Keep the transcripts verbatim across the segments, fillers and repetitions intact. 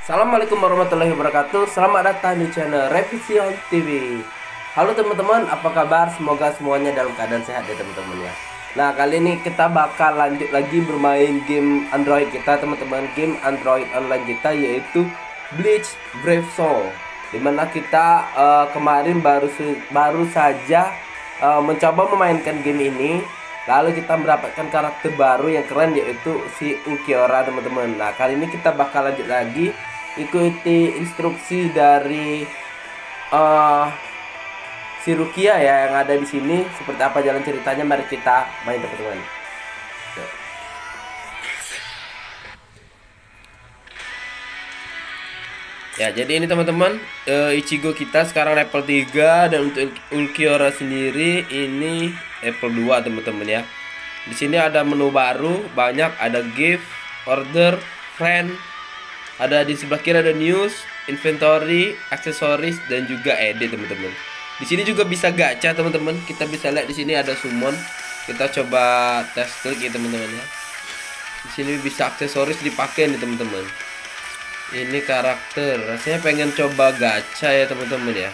Assalamualaikum warahmatullahi wabarakatuh. Selamat datang di channel Revision T V. Halo teman-teman, apa kabar? Semoga semuanya dalam keadaan sehat ya teman-teman ya. Nah, kali ini kita bakal lanjut lagi bermain game Android kita teman-teman. Game Android online kita yaitu Bleach Brave Soul. Dimana kita uh, kemarin baru baru saja uh, mencoba memainkan game ini. Lalu kita mendapatkan karakter baru yang keren yaitu si Ulquiorra teman-teman. Nah, kali ini kita bakal lanjut lagi, ikuti instruksi dari uh, si Rukia ya yang ada di sini. Seperti apa jalan ceritanya, mari kita main teman-teman. Ya, jadi ini teman-teman, uh, Ichigo kita sekarang level tiga, dan untuk Ulquiorra sendiri ini level dua teman-teman ya. Di sini ada menu baru, banyak, ada gift, order, friend, ada di sebelah kiri ada news, inventory, aksesoris, dan juga edit teman-teman. Di sini juga bisa gacha teman-teman. Kita bisa lihat di sini ada summon. Kita coba tes klik ya teman-teman ya. Di sini bisa aksesoris dipakai nih teman-teman. Ini karakter, rasanya pengen coba gacha ya teman-teman ya.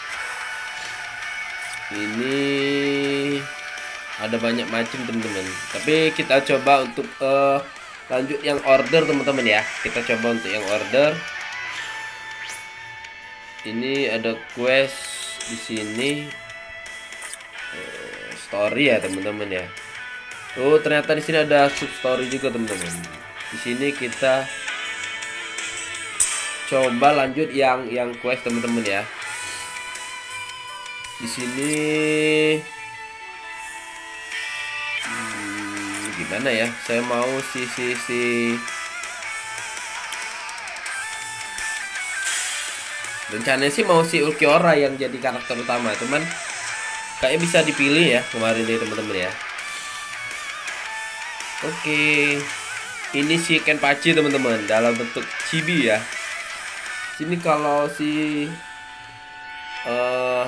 Ini ada banyak macam teman-teman. Tapi kita coba untuk uh, lanjut yang order teman-teman ya. Kita coba untuk yang order. Ini ada quest di sini, uh, story ya teman-teman ya. Oh, ternyata di sini ada sub story juga teman-teman. Di sini kita coba lanjut yang yang quest teman-teman ya. Di sini hmm, gimana ya? Saya mau si si si rencananya sih mau si Ulquiorra yang jadi karakter utama, cuman kayaknya bisa dipilih ya kemarin nih teman-teman ya. Oke, ini si Kenpachi teman-teman dalam bentuk chibi ya. Sini kalau si uh,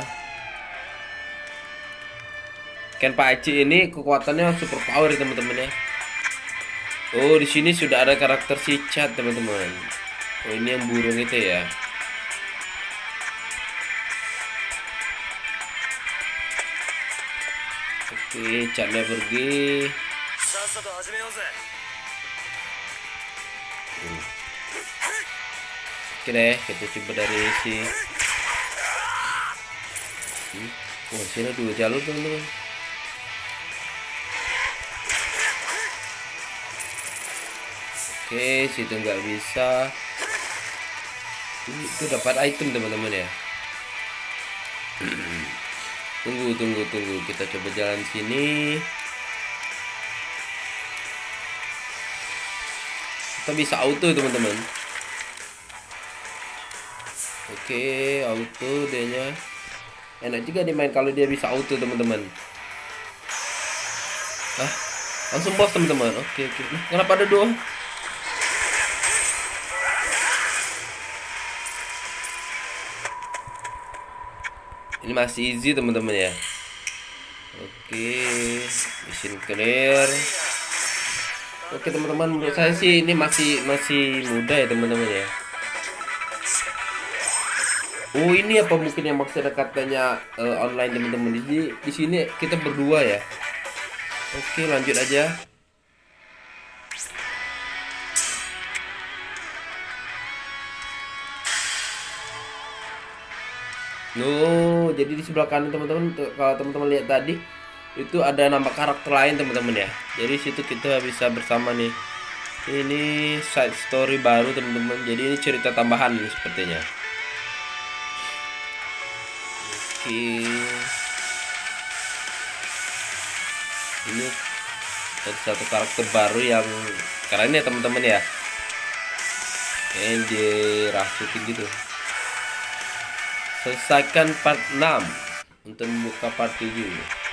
Kenpachi ini kekuatannya super power teman-teman ya. Oh, di sini sudah ada karakter si Chad teman-teman. Oh, ini yang burung itu ya. Oke, Chadnya pergi. Hmm. Oke deh, kita coba dari si hmm. Oh, sini dua jalur teman-teman. Oke, situ nggak bisa. Ini itu dapat item teman-teman ya. Tunggu, tunggu, tunggu. Kita coba jalan sini. Kita bisa auto teman-teman. Oke, auto dia-nya. Enak juga dimain kalau dia bisa auto teman-teman. Ah, langsung bos teman-teman. Oke, oke. Nah, kenapa ada dua? Ini masih easy teman-teman ya. Oke, mission clear. Oke teman-teman, menurut saya sih ini masih masih mudah ya teman-teman ya. Oh, ini apa mungkin yang maksudnya katanya uh, online teman-teman. Di di sini kita berdua ya. Oke, lanjut aja. No, jadi di sebelah kanan teman-teman, kalau teman-teman lihat tadi itu ada nama karakter lain teman-teman ya. Jadi situ kita bisa bersama nih. Ini side story baru teman-teman. Jadi ini cerita tambahan nih sepertinya. Oke. Ini ada satu karakter baru yang keren ya teman-teman ya. Ini dirasukin gitu. Selesaikan part enam untuk membuka part tujuh.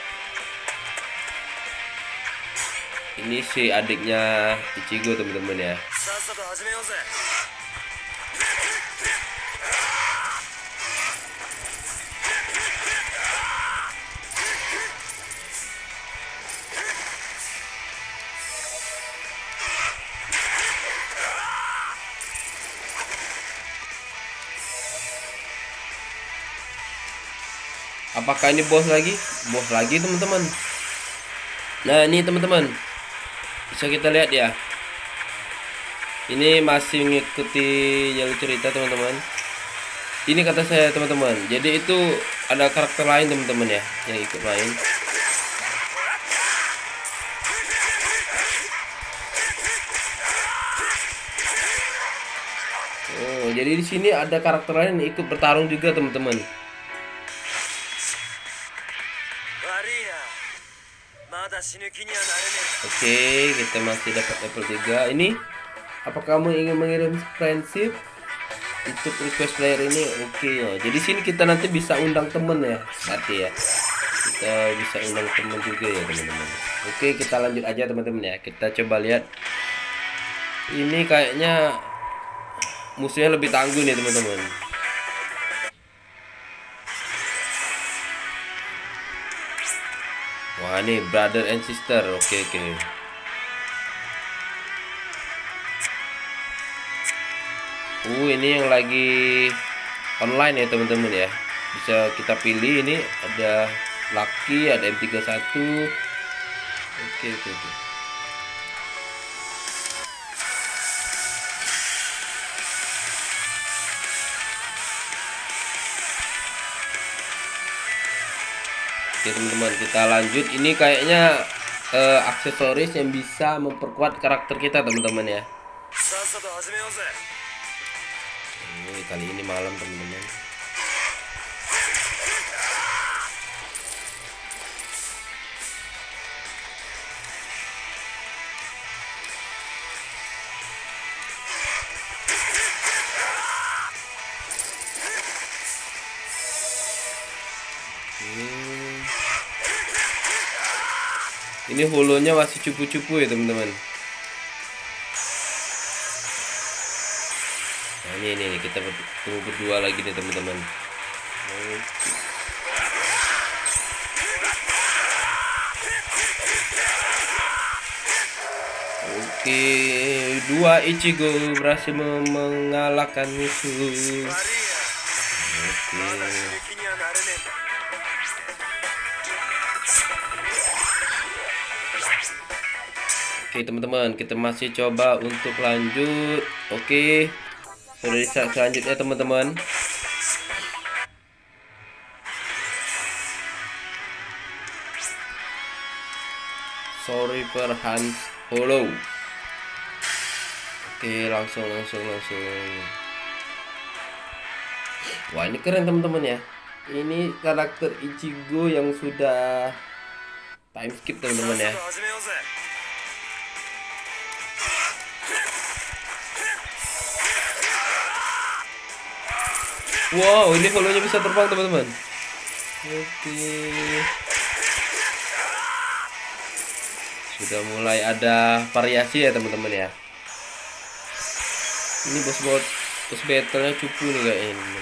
Ini si adiknya Ichigo teman-teman ya. Apakah ini bos lagi? Bos lagi teman-teman. Nah ini teman-teman, bisa kita lihat ya. Ini masih mengikuti jalur cerita teman-teman. Ini kata saya teman-teman. Jadi itu ada karakter lain teman-teman ya yang ikut main. Oh, jadi di sini ada karakter lain yang ikut bertarung juga teman-teman. Oke, kita masih dapat level tiga. Ini apa kamu ingin mengirim friendship untuk request player ini? Oke ya. Jadi sini kita nanti bisa undang temen ya. Nanti ya. Kita bisa undang temen juga ya teman-teman. Oke, kita lanjut aja teman-teman ya. Kita coba lihat. Ini kayaknya musuhnya lebih tangguh nih teman-teman. Wah, ini brother and sister. Oke, oke. Uh, ini yang lagi online ya teman-teman ya. Bisa kita pilih, ini ada Lucky, ada M tiga puluh satu. Oke, oke, oke. Oke teman-teman, kita lanjut. Ini kayaknya uh, aksesoris yang bisa memperkuat karakter kita teman-teman ya. Ini kali ini malam teman-teman. Hmm. Ini holonya masih cupu-cupu ya teman-teman. Nah, ini, ini ini kita tunggu berdua lagi nih teman-teman. Oke, dua Ichigo berhasil mengalahkan musuh. Oke. Oke teman-teman, kita masih coba untuk lanjut. Oke, sudah di saat selanjutnya teman-teman. Sorry for Hans Hollow. Oke, langsung langsung langsung. Wah, ini keren teman-teman ya. Ini karakter Ichigo yang sudah time skip teman-teman ya. Wow, ini holonya bisa terbang teman-teman. Oke. Sudah mulai ada variasi ya teman-teman ya. Ini bos bot bos battle-nya cupu nih kayak ini.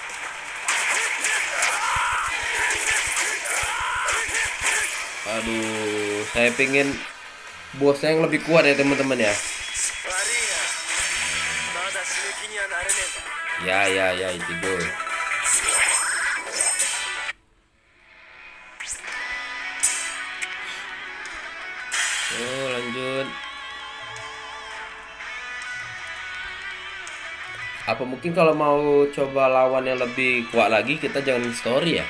Aduh, saya pengen bosnya yang lebih kuat ya teman-teman ya. Ya ya ya Ichigo. Oh, lanjut. Apa mungkin kalau mau coba lawan yang lebih kuat lagi kita jangan story ya?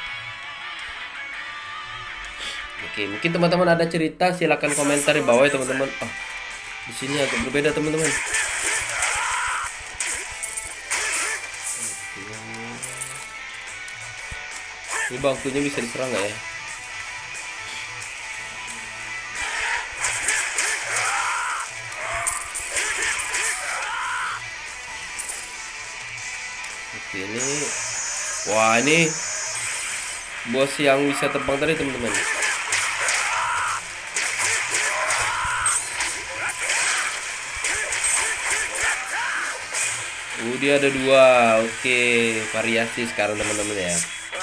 Oke, mungkin teman-teman ada cerita silahkan komentar di bawah ya teman-teman. Oh, di sini agak berbeda teman-teman. Ini bangkunya bisa diserang nggak ya? Oke, ini wah, ini bos yang bisa terbang tadi teman-teman. Uh, dia ada dua. Oke, variasi sekarang teman-teman ya.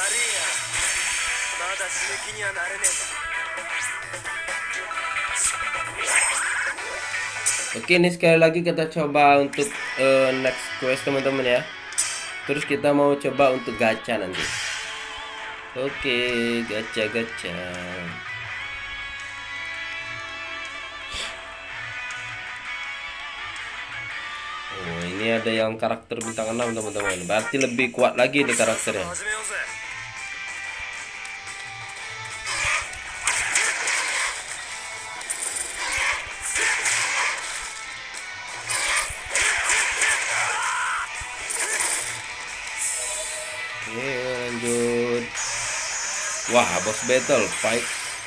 Oke, ini sekali lagi kita coba untuk uh, next quest teman-teman ya. Terus kita mau coba untuk gacha nanti. Oke, gacha-gacha. Oh, ini ada yang karakter bintang enam teman-teman. Berarti lebih kuat lagi nih karakternya. Oke, lanjut. Wah, boss battle fight.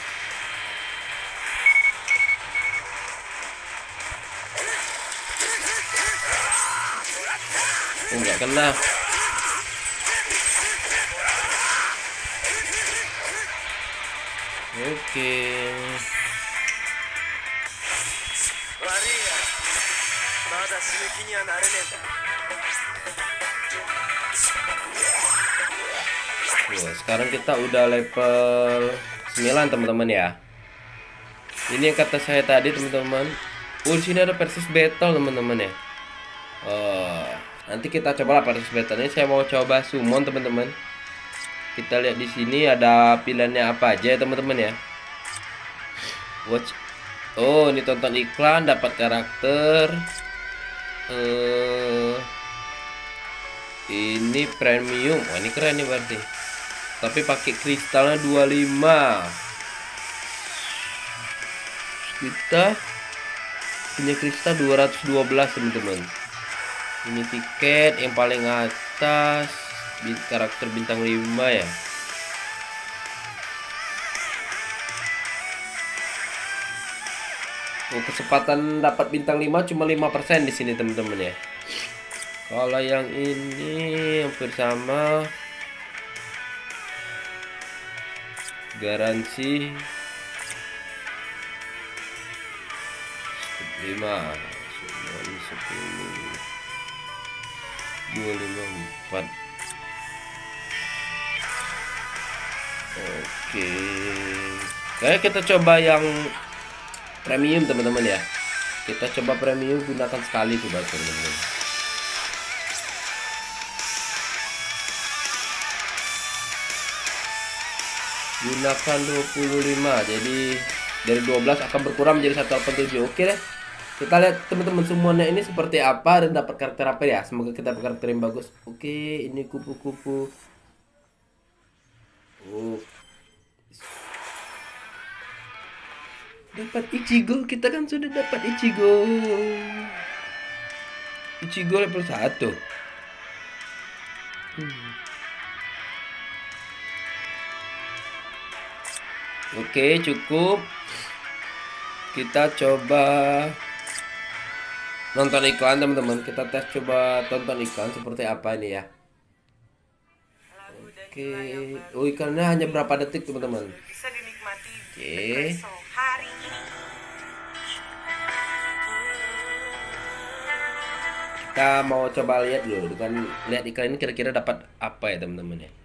Oh, nggak kena. Oke. Wah, sekarang kita udah level sembilan teman-teman ya. Ini yang kata saya tadi teman-teman. Oh, di sini ada versus battle teman-teman ya. Oh, nanti kita coba lah versus battle ini. Saya mau coba summon teman-teman. Kita lihat di sini ada pilihannya apa aja ya teman-teman ya. Watch. Oh, ini tonton iklan dapat karakter. Eh, ini premium. Wah, ini keren nih berarti. Tapi pakai kristalnya dua puluh lima. Kita punya kristal dua ratus dua belas teman-teman. Ini tiket yang paling atas, karakter bintang lima ya. Oh, kesempatan dapat bintang lima cuma lima persen di sini teman-teman ya. Kalau yang ini hampir sama. Garansi lima sepuluh dua lima empat. Oke, kayak kita coba yang premium teman-teman ya. Kita coba premium, gunakan sekali coba teman-teman. Gunakan dua puluh lima, jadi dari dua belas akan berkurang menjadi seratus delapan puluh tujuh. Oke deh, kita lihat teman-teman semuanya ini seperti apa dan dapat karakter apa ya. Semoga kita dapat karakter yang bagus. Oke, ini kupu-kupu. Oh, dapat Ichigo. Kita kan sudah dapat Ichigo. Ichigo level satu. hmm. Oke, cukup. Kita coba nonton iklan teman-teman. Kita tes coba tonton iklan seperti apa ini ya. Oke. Oh, iklannya hanya berapa detik teman-teman. Oke. Kita mau coba lihat dulu. Dengan lihat iklan ini kira-kira dapat apa ya teman-teman ya.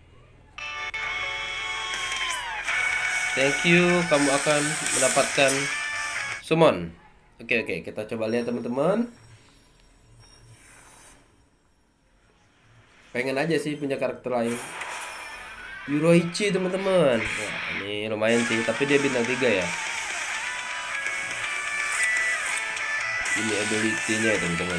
Thank you, kamu akan mendapatkan summon. Oke oke, kita coba lihat teman-teman. Pengen aja sih punya karakter lain. Yuroichi teman-teman. Wah, ini lumayan sih, tapi dia bintang tiga ya. Ini ability-nya ya teman-teman.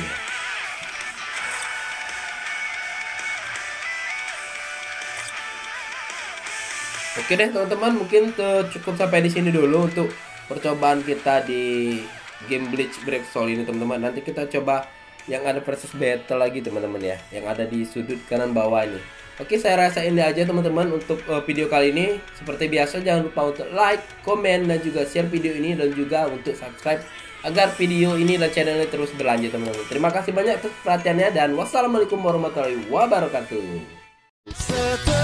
Oke deh teman-teman, mungkin cukup sampai di sini dulu untuk percobaan kita di game Bleach Brave Soul ini teman-teman. Nanti kita coba yang ada versus battle lagi teman-teman ya, yang ada di sudut kanan bawah ini. Oke, saya rasa ini aja teman-teman untuk uh, video kali ini. Seperti biasa jangan lupa untuk like, komen, dan juga share video ini, dan juga untuk subscribe agar video ini dan channel ini terus berlanjut teman-teman. Terima kasih banyak atas perhatiannya dan wassalamualaikum warahmatullahi wabarakatuh.